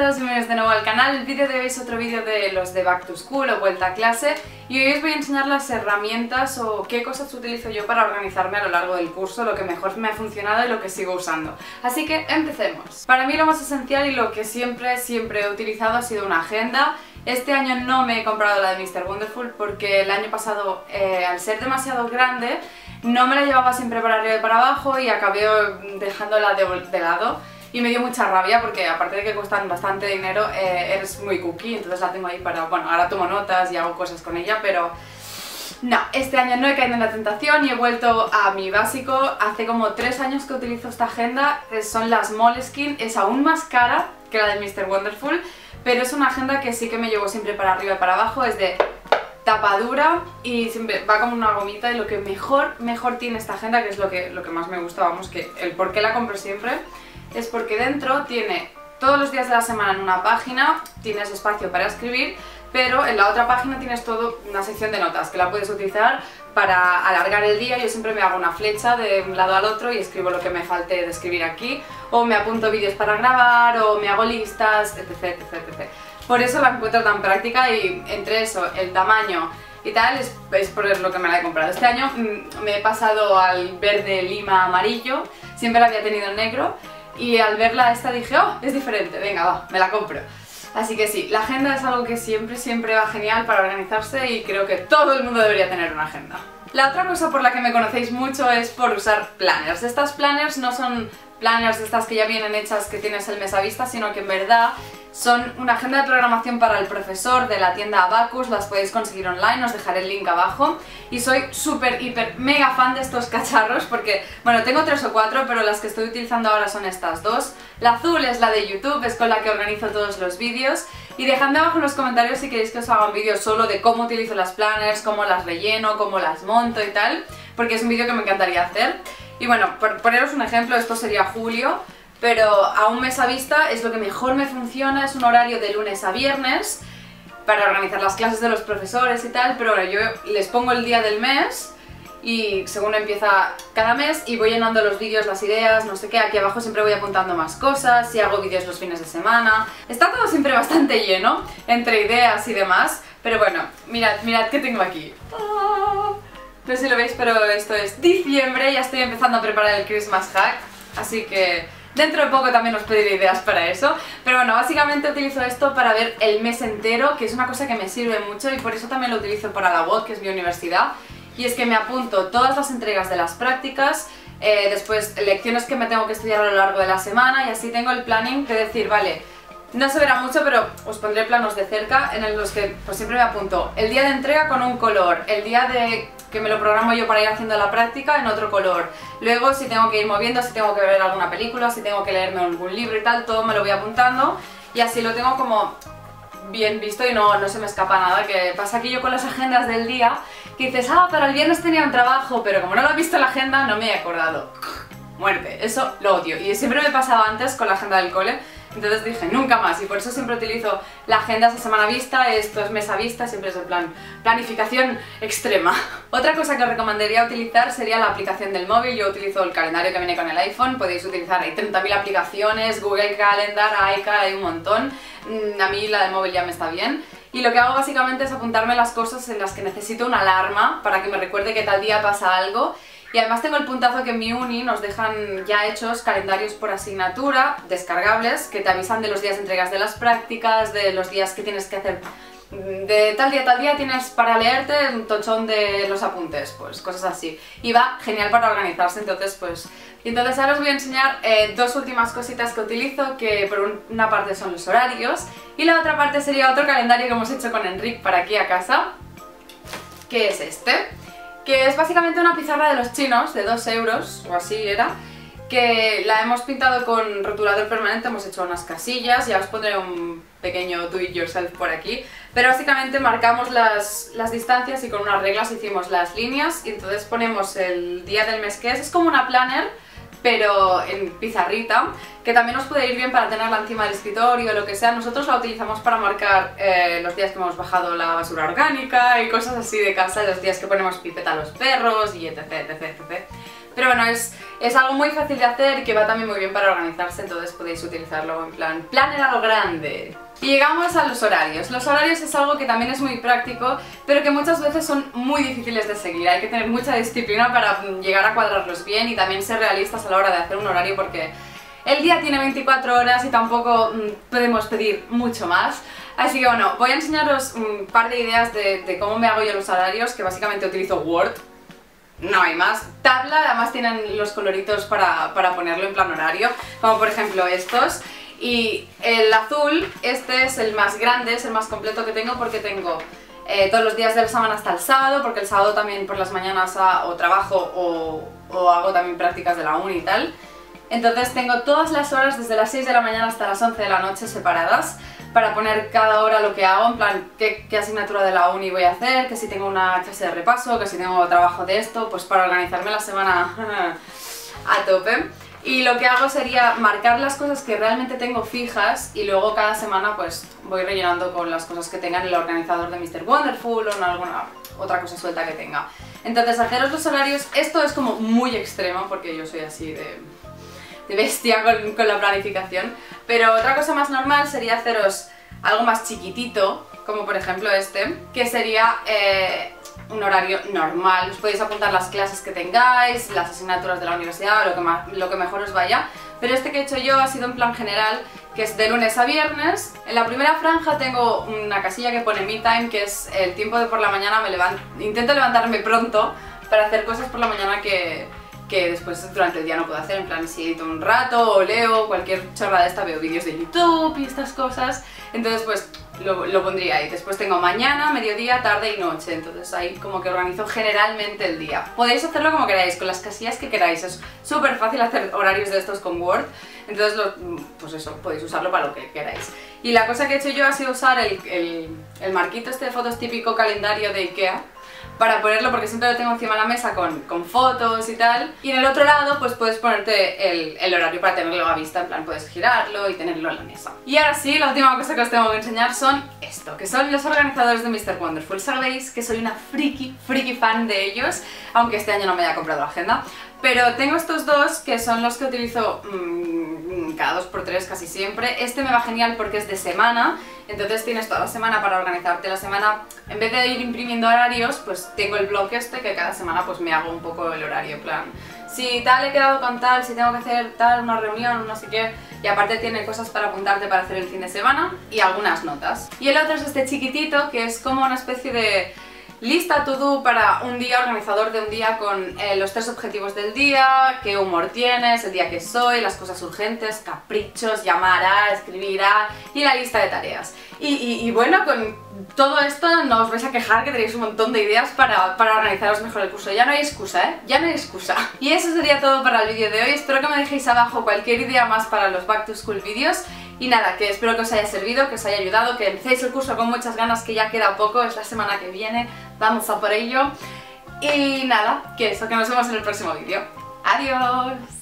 todos, bienvenidos de nuevo al canal. El vídeo de hoy es otro vídeo de los de Back to School o Vuelta a Clase, y hoy os voy a enseñar las herramientas o qué cosas utilizo yo para organizarme a lo largo del curso, lo que mejor me ha funcionado y lo que sigo usando. Así que empecemos. Para mí lo más esencial y lo que siempre he utilizado ha sido una agenda. Este año no me he comprado la de Mr. Wonderful porque el año pasado, al ser demasiado grande, no me la llevaba siempre para arriba y para abajo y acabé dejándola de lado. Y me dio mucha rabia porque aparte de que cuestan bastante dinero, eres muy cookie, entonces la tengo ahí para... Bueno, ahora tomo notas y hago cosas con ella, pero... No, este año no he caído en la tentación y he vuelto a mi básico. Hace como 3 años que utilizo esta agenda, son las Moleskine, es aún más cara que la de Mr. Wonderful, pero es una agenda que sí que me llevo siempre para arriba y para abajo, es de tapadura y siempre va como una gomita, y lo que mejor tiene esta agenda, que es lo que más me gusta, vamos, que el por qué la compro siempre, es porque dentro tiene todos los días de la semana en una página, tienes espacio para escribir, pero en la otra página tienes todo una sección de notas que la puedes utilizar para alargar el día. Yo siempre me hago una flecha de un lado al otro y escribo lo que me falte de escribir aquí, o me apunto vídeos para grabar, o me hago listas, etc, etc, etc. Por eso la encuentro tan práctica, y entre eso, el tamaño y tal, es por lo que me la he comprado. Este año me he pasado al verde lima amarillo, siempre la había tenido en negro, y al verla esta dije, oh, es diferente, venga, va, me la compro. Así que sí, la agenda es algo que siempre va genial para organizarse, y creo que todo el mundo debería tener una agenda. La otra cosa por la que me conocéis mucho es por usar planners. Estas planners no son planners estas que ya vienen hechas, que tienes el mes a vista, sino que en verdad son una agenda de programación para el profesor de la tienda Abacus. Las podéis conseguir online, os dejaré el link abajo. Y soy súper, hiper, mega fan de estos cacharros porque, bueno, tengo 3 o 4, pero las que estoy utilizando ahora son estas dos. La azul es la de YouTube, es con la que organizo todos los vídeos. Y dejadme abajo en los comentarios si queréis que os haga un vídeo solo de cómo utilizo las planners, cómo las relleno, cómo las monto y tal, porque es un vídeo que me encantaría hacer. Y bueno, por poneros un ejemplo, esto sería julio, pero a un mes a vista es lo que mejor me funciona. Es un horario de lunes a viernes para organizar las clases de los profesores y tal, pero bueno, yo les pongo el día del mes y según empieza cada mes y voy llenando los vídeos, las ideas, no sé qué. Aquí abajo siempre voy apuntando más cosas, si hago vídeos los fines de semana. Está todo siempre bastante lleno entre ideas y demás, pero bueno, mirad qué tengo aquí. No sé si lo veis, pero esto es diciembre, ya estoy empezando a preparar el Christmas hack, así que dentro de poco también os pediré ideas para eso. Pero bueno, básicamente utilizo esto para ver el mes entero, que es una cosa que me sirve mucho, y por eso también lo utilizo para la UOC, que es mi universidad. Y es que me apunto todas las entregas de las prácticas, después lecciones que me tengo que estudiar a lo largo de la semana, y así tengo el planning de decir, vale, no se verá mucho, pero os pondré planos de cerca en los que pues siempre me apunto el día de entrega con un color, el día de que me lo programo yo para ir haciendo la práctica en otro color, luego si tengo que ir moviendo, si tengo que ver alguna película, si tengo que leerme algún libro y tal, todo me lo voy apuntando, y así lo tengo como bien visto y no se me escapa nada. Que pasa aquí yo con las agendas del día, que dices, ah, para el viernes tenía un trabajo, pero como no lo he visto en la agenda no me he acordado. Muerte, eso lo odio, y siempre me pasaba antes con la agenda del cole. Entonces dije, nunca más, y por eso siempre utilizo la agenda esa semana vista, esto es mes a vista, siempre es en plan planificación extrema. Otra cosa que os recomendaría utilizar sería la aplicación del móvil. Yo utilizo el calendario que viene con el iPhone, podéis utilizar, hay 30.000 aplicaciones, Google Calendar, iCal, hay un montón. A mí la del móvil ya me está bien. Y lo que hago básicamente es apuntarme las cosas en las que necesito una alarma para que me recuerde que tal día pasa algo. Y además tengo el puntazo que en mi uni nos dejan ya hechos calendarios por asignatura, descargables, que te avisan de los días de entregas de las prácticas, de los días que tienes que hacer, de tal día tienes para leerte un tochón de los apuntes, pues cosas así. Y va genial para organizarse, entonces pues... Entonces ahora os voy a enseñar dos últimas cositas que utilizo, que por una parte son los horarios, y la otra parte sería otro calendario que hemos hecho con Enric para aquí a casa, que es este. Que es básicamente una pizarra de los chinos, de 2 euros, o así era, que la hemos pintado con rotulador permanente, hemos hecho unas casillas, ya os pondré un pequeño do it yourself por aquí, pero básicamente marcamos las distancias y con unas reglas hicimos las líneas, y entonces ponemos el día del mes que es como una planner, pero en pizarrita, que también os puede ir bien para tenerla encima del escritorio o lo que sea. Nosotros la utilizamos para marcar los días que hemos bajado la basura orgánica y cosas así de casa, los días que ponemos pipeta a los perros y etc, etc, etc. Pero bueno, es algo muy fácil de hacer y que va también muy bien para organizarse, entonces podéis utilizarlo en plan a lo grande. Y llegamos a los horarios. Los horarios es algo que también es muy práctico, pero que muchas veces son muy difíciles de seguir. Hay que tener mucha disciplina para llegar a cuadrarlos bien y también ser realistas a la hora de hacer un horario, porque el día tiene 24 horas y tampoco podemos pedir mucho más. Así que bueno, voy a enseñaros un par de ideas de cómo me hago yo los horarios, que básicamente utilizo Word. No hay más. Tabla, además tienen los coloritos para ponerlo en plan horario, como por ejemplo estos. Y el azul, este es el más grande, es el más completo que tengo, porque tengo todos los días de la semana hasta el sábado, porque el sábado también por las mañanas o trabajo o hago también prácticas de la uni y tal. Entonces tengo todas las horas desde las 6 de la mañana hasta las 11 de la noche separadas, para poner cada hora lo que hago, en plan qué asignatura de la uni voy a hacer, que si tengo una clase de repaso, que si tengo trabajo de esto, pues para organizarme la semana a tope. Y lo que hago sería marcar las cosas que realmente tengo fijas y luego cada semana pues voy rellenando con las cosas que tenga en el organizador de Mr. Wonderful o en alguna otra cosa suelta que tenga. Entonces haceros los horarios, esto es como muy extremo porque yo soy así de bestia con la planificación, pero otra cosa más normal sería haceros algo más chiquitito, como por ejemplo este, que sería un horario normal. Os podéis apuntar las clases que tengáis, las asignaturas de la universidad, lo que mejor os vaya, pero este que he hecho yo ha sido en plan general, que es de lunes a viernes. En la primera franja tengo una casilla que pone me time, que es el tiempo de por la mañana. Intento levantarme pronto para hacer cosas por la mañana que después durante el día no puedo hacer, en plan si edito un rato o leo cualquier chorrada de esta, veo vídeos de YouTube y estas cosas, entonces pues lo pondría ahí. Después tengo mañana, mediodía, tarde y noche, entonces ahí como que organizo generalmente el día. Podéis hacerlo como queráis, con las casillas que queráis, es súper fácil hacer horarios de estos con Word, entonces pues eso, podéis usarlo para lo que queráis. Y la cosa que he hecho yo ha sido usar el marquito este de fotos típico calendario de Ikea, para ponerlo, porque siempre lo tengo encima de la mesa con fotos y tal. Y en el otro lado pues puedes ponerte el horario para tenerlo a vista, en plan puedes girarlo y tenerlo en la mesa. Y ahora sí, la última cosa que os tengo que enseñar son esto, que son los organizadores de Mr. Wonderful. Sabéis que soy una friki fan de ellos, aunque este año no me haya comprado la agenda. Pero tengo estos dos que son los que utilizo cada 2×3 casi siempre. Este me va genial porque es de semana, entonces tienes toda la semana para organizarte la semana. En vez de ir imprimiendo horarios, pues tengo el blog este que cada semana pues me hago un poco el horario, en plan si tal he quedado con tal, si tengo que hacer tal, una reunión, no sé qué. Y aparte tiene cosas para apuntarte para hacer el fin de semana y algunas notas. Y el otro es este chiquitito, que es como una especie de lista to do para un día, organizador de un día con los 3 objetivos del día, qué humor tienes, el día que soy, las cosas urgentes, caprichos, llamar a, escribir a y la lista de tareas. Y bueno, con todo esto no os vais a quejar, que tenéis un montón de ideas para organizaros mejor el curso. Ya no hay excusa, ¿eh? Ya no hay excusa. Y eso sería todo para el vídeo de hoy. Espero que me dejéis abajo cualquier idea más para los Back to School vídeos. Y nada, que espero que os haya servido, que os haya ayudado, que empecéis el curso con muchas ganas, que ya queda poco, es la semana que viene, vamos a por ello. Y nada, que eso, que nos vemos en el próximo vídeo. ¡Adiós!